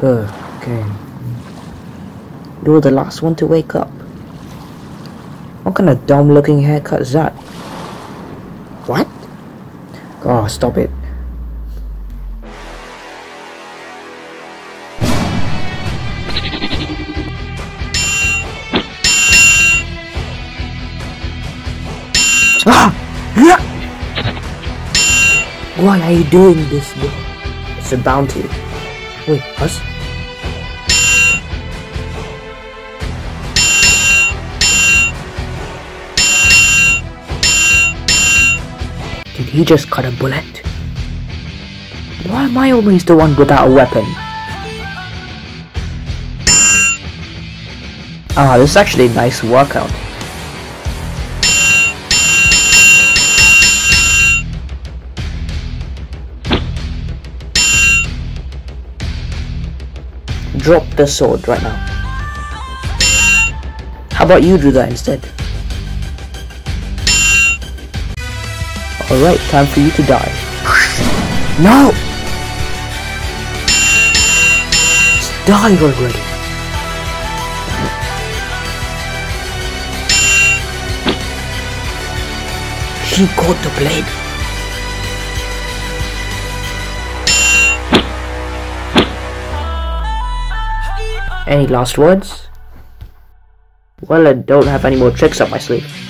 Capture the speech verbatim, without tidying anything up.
Okay. You're the last one to wake up. What kind of dumb looking haircut is that? What? Oh, stop it. Ah! Why are you doing this? It's a bounty. Wait, us? Did he just cut a bullet? Why am I always the one without a weapon? Ah, this is actually a nice workout. Drop the sword right now. How about you do that instead? Alright, time for you to die. No! Just die already. She caught the blade. Any last words? Well, I don't have any more tricks up my sleeve.